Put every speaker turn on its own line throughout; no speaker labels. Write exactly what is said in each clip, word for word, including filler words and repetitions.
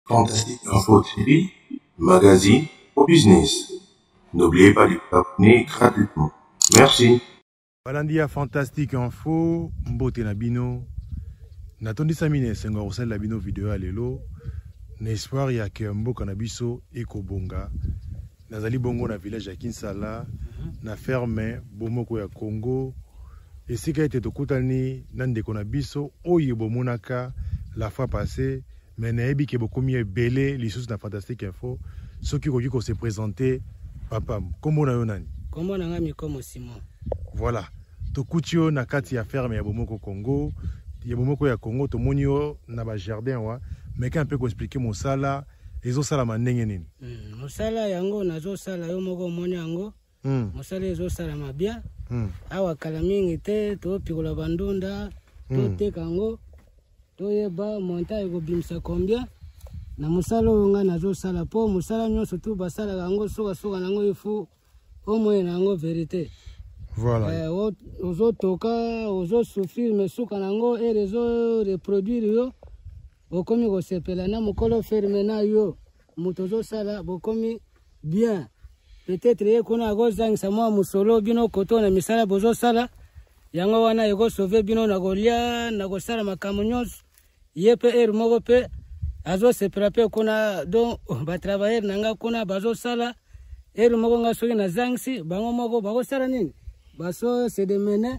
Fantastique Info T V, magazine au business. N'oubliez pas de vous abonner gratuitement. Merci.
Balandia Fantastique Info, Mbote Nabino. Natondi Samine Sengo Rosel Labino vidéo à l'élo. N'espoir ya ke mboka na biso ekobonga. Nazali bongo na village ya Kinsala, na ferme bomoko ya Congo. Esika ete tokutani na ndeko na biso oyo bomonaka la fois passée, mais nayebi ke bokomi ebele lisusu na Fantastique Info. Soki koki ko se présenter papa, kombo na yo nani?
Kombo na nga Mikomo Simon.
Voilà. Tokuti yo na kati ya ferme ya bomoko Congo. Ya bomoko ya Congo tomoni yo na ba jardin wa. Mais quand on peut expliquer mosala, ezo sala mandenge nini?
Mm, mosala yango nazo sala yo moko moni yango. Mm. Mosala ezo sala mabia. Mm. Awa kala mingi te to pikola bandunda, to mm. teka yango. To yeba monta ego bimsa combien? Na mosala nga nazo sala po mosala nyonso tu basala yango soka soka nango ifu au moins nango vérité.
Voilà.
Eh, ozo toka, ozo souffrir mais soka nango et rezo reproduire yo. Bokomi ko sepela na mokolo ferme na yo mutozo sala bokomi bien. Peut-être ye kuna go zangisa mwa musolo bino koto na misala bozo sala yango wana yego sauver bino na golia na go sala makamu nyonso ye pe er moko pe azo sepela pe kuna don ba travailler nanga kuna bazo sala er moko nga soki na zangisi bango moko bago sala nini baso se demene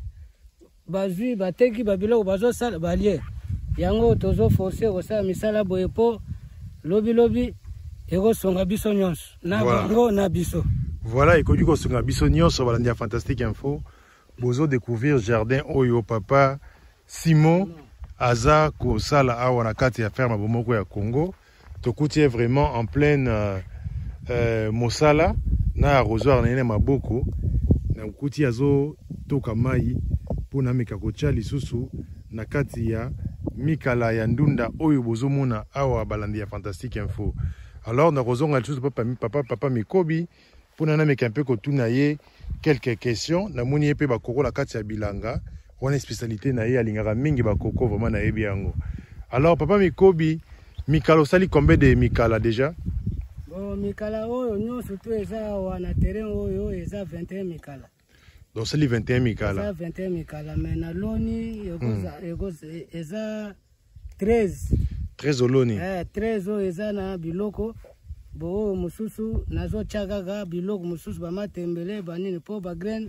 bazui bateki babilo bazo sala balie yango tozo forcer ko sa misala boyepo lobi lobi ego songa biso nyonso na bango na biso.
Voilà, et ko songa biso nyonso balandia Fantastique Info bozo découvrir jardin oyo papa Simon aza ko sala awa na kati ya ferme bomoko ya Congo. Tokuti vraiment en pleine euh, euh, mosala na arrosoir na ene maboko na kuti azo toka mai pona meka kocha lisusu na kati ya mikala ya ndunda oyo bozomona awa balandi ya Fantastique Info. Alors na kozonga lisusu papa papa papa Mikobi pona na meka mpe kotuna ye quelques questions na moni ye pe bakoko na kati ya bilanga wana spécialité na ye alingaka mingi bakoko vraiment na yebi yango. Alors papa Mikobi mikala osali combien de mikala déjà?
Bon mikala oyo nyonso tu eza wana terrain oyo eza vingt et un mikala.
Donc c'est les vingt et un mikala.
Ça vingt et un mikala mais na loni eza treize.
treize oloni.
Eh treize o eza na biloko bo mususu nazo chagaga biloko mususu ba matembele banini po ba grain.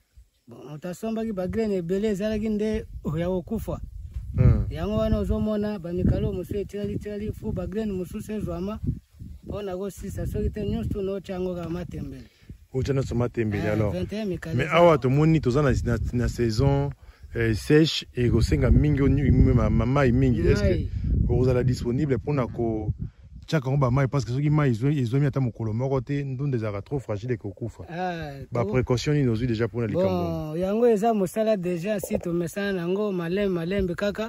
Bon utasomba ki ba grain ebele ezala kinde ya okufa. Mm. Yango wana ozomona ba mikalo mususu etali tali fu ba grain mususu ezwama. Bona go sisa so kite nyonso no chango ga matembele.
Ochana soma tembele alors. Mais awa to moni toza na, na, na saison euh, sèche et gosenga mingi ma mama mingi est-ce que vous allez disponible pour na ko chaka on ba mai parce que soki mai ils ont ils ont mis ata mokolo moko te ndunde za trop fragile ko kufa. Ah, ba précaution ni nozu déjà pour na likambo.
Bon, yango eza mosala déjà si to mesana nango malem malembe kaka.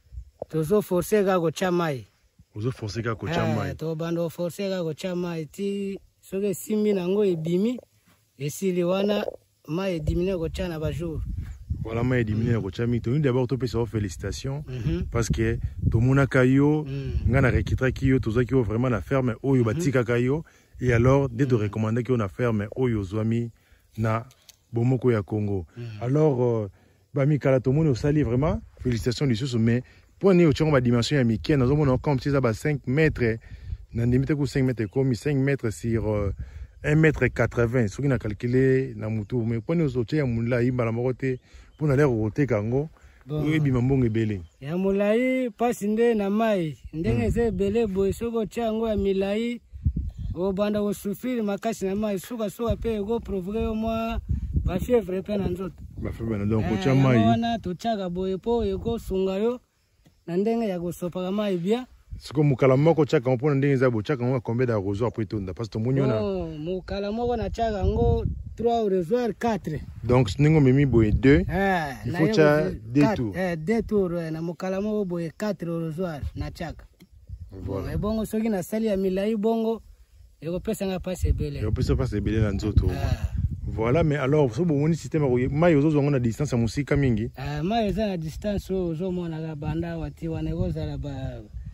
Tozo forcer ga go cha mai.
Ozo forcer ga go cha mai.
To bando forcer ga go cha mai ti soki simbi nango ebimi. Et si les wana ma est diminué au tchana ba jour.
Voilà ma est diminué au tchami. Tout d'abord tu peux se félicitations parce que tout mon akayo, ngana rekitra kiyo, tout ça qui vraiment la ferme oyo batika kayo et alors dès de recommander qu'on a ferme oyo zwami na bomoko ya Congo. Alors ba mi kala tout monde au sali vraiment félicitations du sous mais pour ne au tchamba dimension ya mike na zomo comme si ça ba cinq mètres na limite ko cinq mètres comme cinq mètres sur euh, un mètre quatre-vingts, ce qui n'a calculé na mutu, mais pour nous sortir à Moula, il m'a ramonté pour aller au Tekango, oui, bimambong et belé.
Ya Moulaï, pas inde na mai, ndenge ze belé, boisoko chango à Milaï, au banda au souffrir, ma casse na mai, souka souka pe, go provoquer au moins, ma fièvre peine en autres.
Ma fièvre donc au chamai.
Wana to chaga boyepo, ego sungayo, ndenge ya go sopa mai bien.
C'est comme mukala moko chaka on pona ndenge za bo chaka on combien d'arrosoirs après tout parce que monyo na
oh mukala moko na chaka ngo trois arrosoirs quatre
donc ningo memi boye deux
ah
il faut cha deux tours
eh deux tours na mukala moko boye quatre arrosoirs na chaka voilà bongo soki na sali ya milai bongo yoko pesa nga passe belé
yoko pesa passe belé na nzoto voilà mais alors so bon système mai ozo ngona distance ya musika mingi
ah mai za na distance ozo mona ga banda wati wanegoza la ba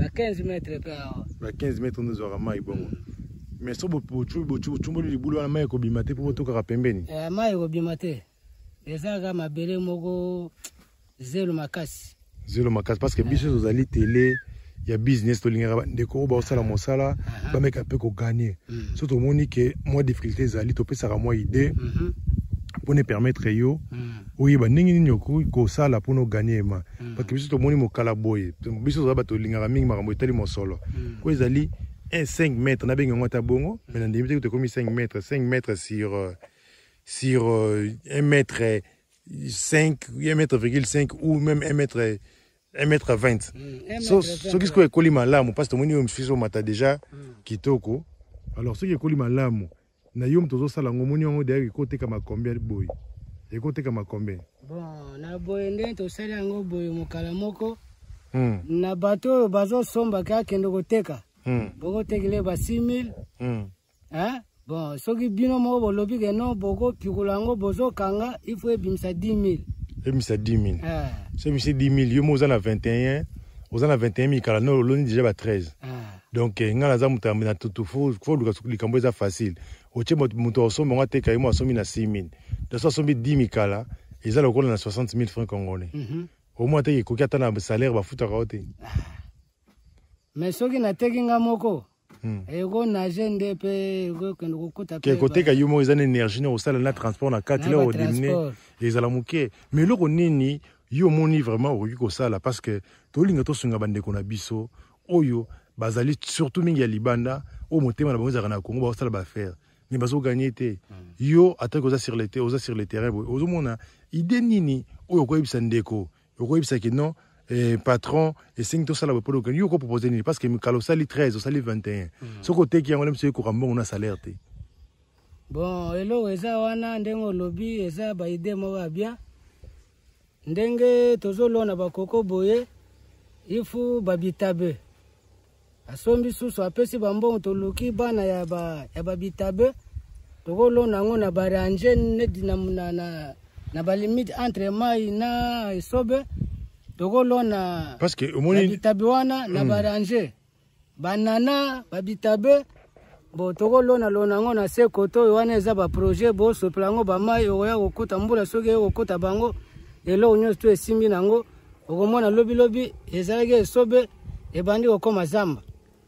ba quinze mètres pe awa
ba quinze mètres ndozwaka mai bongo mais so bocumboli libulu wana mai ekobima te mpo botokaka pembeni
mai ekobima te ezalaka mabele moko zelo makasi
zelo makasi parce que biso tozali tele ya business tolingaka bandeko oyo baosala mosala bameka mpe koganye so tomoni ke mwa difficulté ezali topesaka mwa idée mpona epermettre yo oyeba ndenge nini okoki kosala mpona oganye ema parce que biso tomoni mokala boye biso tozala bato tolingaka mingi makambo etali mosolo po ezali cinq mètres nabenge yango ata bongo mais na ndemi te tokomi cinq mètres cinq mètres sur euh, sur euh, un mètre cinq un mètre virgule cinq ou même un mètre un mètre vingt so soki sikoyo ekoli malamu parce que tomoni oyo mosusu omata déjà kitoko alors soki ekoli malamu na yo moto ozosala yango omoni yango d'ailleurs ekotekama combien boye ekotekama combien
bon na boye ndenge tosali yango boye mokala moko na bato oyo bazosombaka akende koteka bokotekele ba six mille bon soki bino moko bolobi ke non bokopikula yango bozokanga il faut ebimisa dix mille
ebimisa dix mille so ebimisa dix mille yo mo oza na vingt et un oza na vingt et un mille kala no oloni déjà ba treize donc nga naza moto na tutu fo luka likambo eza facile otie moto asombi yango ateka ye mo asombi na six mille donc so asombi dix mille kala eza lokola na soixante mille francs congolais au moins ateki ekoki ata na salaire bafutaka yo te
mais soki nateki nga moko eko nage nde mpe ekokende kokuta
ke koteka yo moko eza na énergie na kosala na transport na kati na odemine ezala moke mais eloko nini yo omoni vraiment okoki kosala parce que tolinga tosunga bandeko na biso oyo bazali surtout mingi ya libanda oyo motema na bango ezalaka na Congo baosala baaffaire mais bazoganye te yo ataki oza sur le oza sur le terrain boye ozomona ide nini oyo okoyebisa ndeko okoyebisa ke non Eh, patron esengi tosala boye mpo yo kopropose nini parce que mikala osali treize osali vingt et un soki oteki yango lemoso ekoka mbongo na salaire te
bon eloko eza wana ndenge olobi eza baide moko ya bien ndenge tozolona bakoko boye ifu babitabe asombi susu apesi bambongo toluki bana ya ba ya babitabe tokolona yango na barange nedi na na na balimite entre mai na esobe tokolona
parce que omoni
babitabe wana na barange banana babitabe bo tokolona lona yango na se koto oyo wana eza baprojet bosopela yango bamai okoya kokuta mbula soki ekokuta bango eloko nyonso to esimbi nango okomona lobilobi ezalaki esobe ebandi kokoma zamba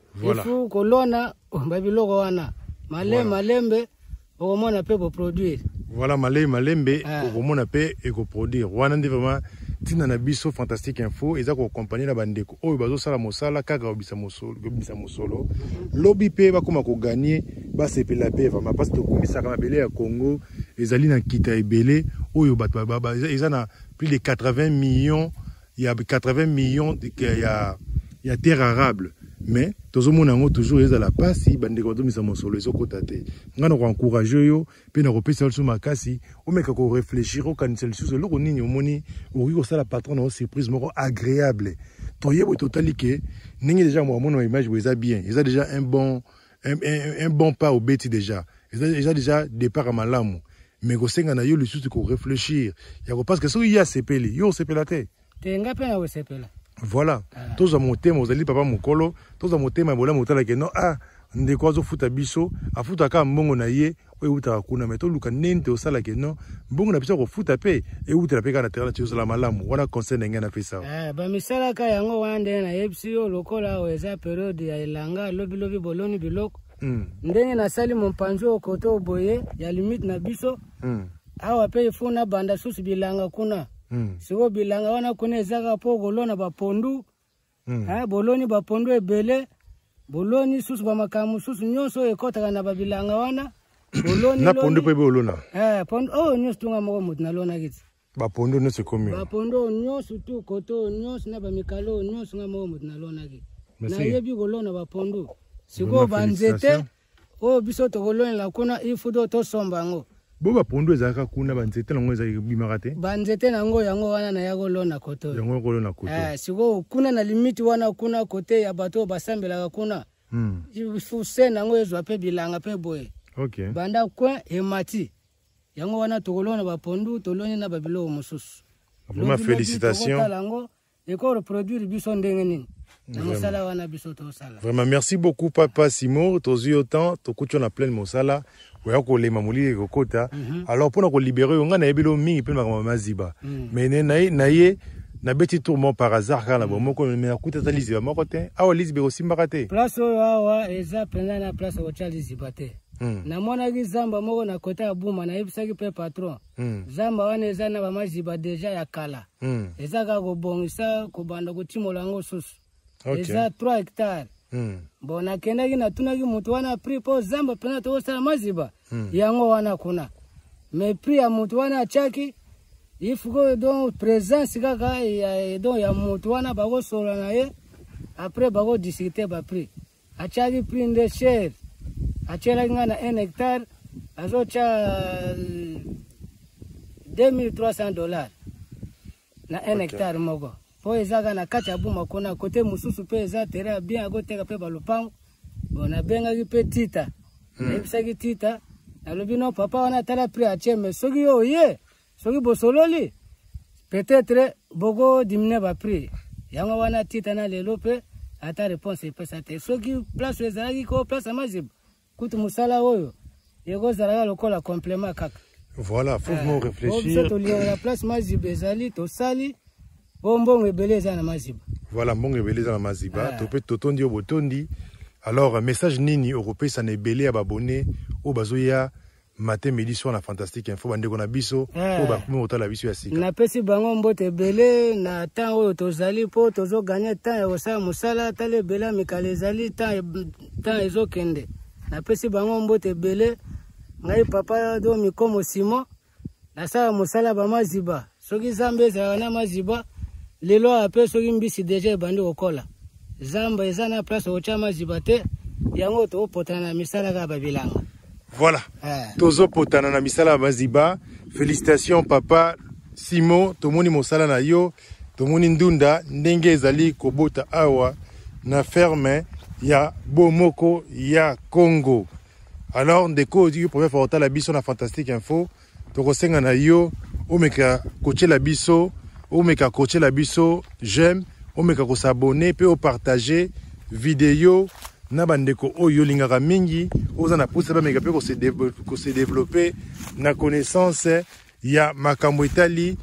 ifu kolona babiloko wana male malembe okomona mpe boproduire
voilà malei malembe okomona mpe ekoproduire wana nde vraiment ntina na biso Fantastique Info eza koaccompagner na bandeko oyo bazosala mosala kaka kobisa mosolo kobisa mosolo lobi mpe bakoma koganye basepela mpe vraiment parce que tokumisaka mabele ya Congo ezali na kita ebele oyo bato eza na plus de quatre-vingts millions il y a quatre-vingts millions ya ya terre arable mais tozomona yango toujours ezala pasi bandeko bazomisa mosolo ezokota te nga na koencourage yo mpe na kopesa biso makasi omeka korefléchir okanisa lisusu eloko nini omoni okoki kosala patron na yo surprise moko agréable toyeba totali ke ndenge déjà mwamona image boye eza bien eza déjà un bon un, un, un bon pas obeti déjà eza déjà départ ya malamu mais kosenga na yo lisusu korefléchir yako parce que soki ye asepeli yo osepela te
te nga mpe na kosepela
voilà toza motema ozali papa mokolo toza motema bola motala ke no ah ndeko azofuta biso afutaka mbongo na ye oyo eutaka kuna me toluka nini te osala ke no mbongo na biso kofuta mpe eutela mpe kaka na terrain tozala malamu wana conseil na ngai na pesa
bamisalaka yango wana ndenge nayebisi yo lokola oyo eza periode ya elanga lobilobi boloni biloko ndenge nasali mompanzi oyo koto oboye ya limite na biso awa mpe ifuna banda susu bilanga kuna siko bilanga wana kuna ezaka po kolona bapondu boloni bapondu ebele boloni susu bamakambo susu nyonso ekotaka na babilanga wana boloni
na pondu mpe bolona
eh pondu oh nyonso tunga moko mutu nalona kiti
bapondu nyonso komi
bapondu nyonso tu koto nyonso na bamikalo nyonso nga moko mutu nalona kiti nayebi kolona bapondu siko banzete oyo biso tokolonela kuna ifudo tosomba yango
bo bapondu ezalaka kuna banzete nango ezalaki bimaka te
banzete nango yango wana na ya kolona koto
yango kolona koto
eh siko kuna na limite wana kuna kote ya bato basambelaka kuna fuse nango ezwa mpe bilanga mpe boye
okay
banda coin emati yango wana tokolona bapondu toloni na babiloko mosusu
vraiment félicitations
yango eko reproduire biso ndenge nini na mosala wana biso tosala.
Vraiment merci beaucoup papa Simon, tozui autant tokuti na plein mosala oya ko lema molili kokota. Alors pour na libérer nga na yebilo mingi pe makama maziba. Mais na na ye na beti tourment par hasard kana bomoko me akuta za liziba moko te awa liziba aussi mbakate.
Place awa eza penza na place o cha liziba te. Na mona ki zamba moko na kota ya buma na yebisaki pe patron. Zamba wana eza na ba maziba deja ya kala. Eza ka ko bongisa ko banda ko timola ngo susu. Eza trois hectares. Bon na kenda ki na tunaki mutu wana prix po zamba pena to sala maziba. Yango wana kuna. Mais prix ya mutu wana chaki il faut que donc présence kaka ya donc ya mutu wana bako sola na ye après bako discuter ba prix. Achaki prix de cher. Achela ngana un hectare azocha deux mille trois cents dollars na un hectare moko. Po ezaka na kati ya buma kuna kote mususu pe eza terrain bien akoteka pe balupango. Bona benga ki pe tita. Ebisa ki tita. Alobi no papa wana tala prix ache mais soki yo ye. Soki bosololi. Peut-être bogo dimine ba prix. Yango wana tita na lelo pe ata réponse pesa te. Soki place ezalaki ko place maziba. Kutu musala oyo yego zalaka lokola complément kaka.
Voilà, faut vraiment réfléchir.
La place maziba ezali to sali bombo ngebeleza na maziba.
Voilà, mbongo ngebeleza na maziba, to pe totondi o botondi. Alors message nini européen ça nebelé à abonné au bazoya matin midi soir na fantastique info bande kona biso o ba kuma otala biso ya sika.
Na pesi bango mbote belé na temps oyo tozali po tozo gagner temps ya osala musala tale bela mikale zali temps temps ezo kende. Na pesi bango mbote belé ngai papa do mikomo Simon na sala musala ba maziba soki zambe za na maziba lelo ape soki mbisi deja bandi okola zamba eza na place ocha maziba te yango to potana na misala ka babilanga.
Voilà. Ah. Tozo potana na misala maziba. Félicitations papa Simon, tomoni mosala na yo, tomoni ndunda ndenge ezali kobota awa na ferme ya Bomoko ya Congo. Alors ndeko di première fois otala biso na fantastique info, tokosenga na yo omeka coacher la biso, omeka coacher la biso, j'aime, omeka ko s'abonner pe o partager vidéo na bandeko oyo lingaka mingi oza na pousse ba mega pe ko se ko se développer na connaissance ya makambo itali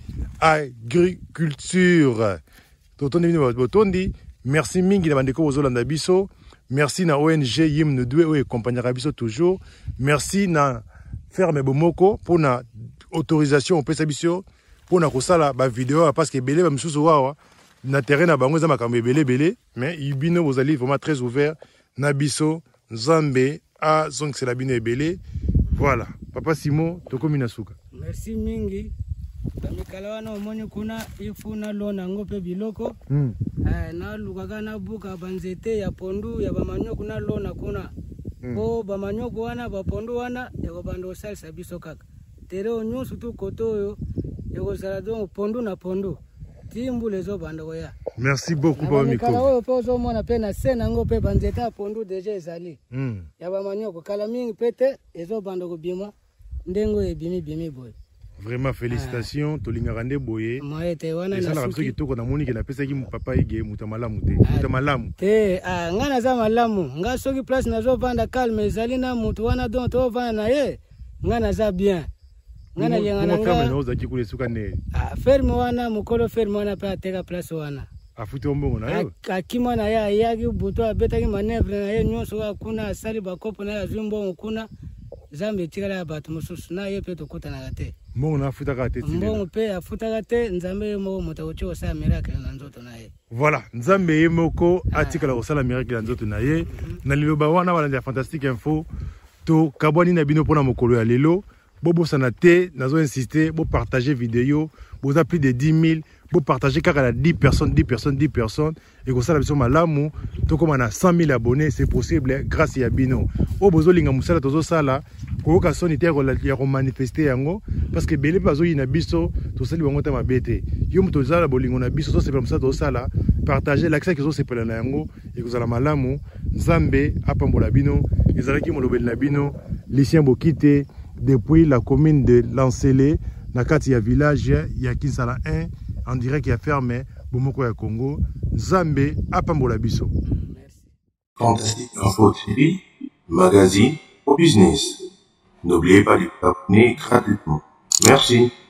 agriculture. Totondi bino botondi, merci mingi na bandeko ozolanda biso. Merci na O N G Yimne Doué oyo accompagnera biso toujours. Merci na ferme Bomoko pour na autorisation opesa biso pour na kosala ba vidéo parce que belé ba msusu wawa na terrain na bango za makambo belé belé mais ibino vous allez vraiment très ouvert na biso Nzambe a zonk c'est la bino belé. Voilà, papa Simon tokomi na suka.
Merci mingi. Kamikala wana omoni kuna ifuna lona ngope biloko. Mm. Eh na lukaka na buka banzete ya pondu ya bamanyo kuna lona kuna. Mm. Ko bamanyo wana bapondu wana yako bando salsa biso kaka. Tere onyo sutu koto yo yako salado pondu na pondu. Timbu lezo bando ya.
Merci beaucoup papa Miko.
Kala oyo pozo mona pe na sena ngope banzete ya pondu deja ezali. Mm. Ya bamanyo ko kala mingi pete ezo bando ko bima ndengo e bimi bimi boy.
Vraiment félicitations, Tolingarande Boye.
Moete wana
na suki. Esa la kitoko na moni ke na pesa ki papa ige mutamalamu te. Mutamalamu.
Te ah ngana za malamu. Nga soki place na zo vanda calme ezali na mutu wana don to vanda na ye. Ngana za bien. Ngana yengana nga.
Ferme na ozaki kule suka ne.
Ah ferme wana mukolo ferme wana pa teka place wana.
Afuti ombongo na yo.
Akima na ya yaki buto abeta ki manevre na ye nyonso kuna asali bakopo na ya zumbo kuna. Zambe tikala ya batu mususu na ye pe tokota na te.
Mbongo na afuta kate tile.
Mbongo pe afuta kate nzambe mo mutaocho osa miracle na nzoto na ye.
Voilà, nzambe ye moko atikala osala miracle na nzoto na ye. Na liloba wana wana ya fantastique info to kabwani na bino pona mokolo ya lelo. Bobo sanate nazo insister bo partager vidéo, bo a plus de dix mille, bo partager kaka dix personnes, dix personnes, dix personnes et ko sala biso malamu to comme na cent mille abonnés, c'est possible grâce à bino. O bozo linga musala tozo sala ko ka soni te ya ko manifester yango parce que belé bazo yina biso to sali bango ta mabete. Yo mto zala bolingo na biso so c'est comme ça to sala partager l'accès que so c'est pela na yango et ko sala malamu Nzambe apambola bino ezalaki molobeli na bino Lucien Bokite depuis la commune de Lancélé, na kati ya village ya Kinsala un, en direct ya ferme bomoko ya Congo. Nzambe apambola biso.
Fantastique Info T V, magazine au business. N'oubliez pas de vous abonner gratuitement. Merci.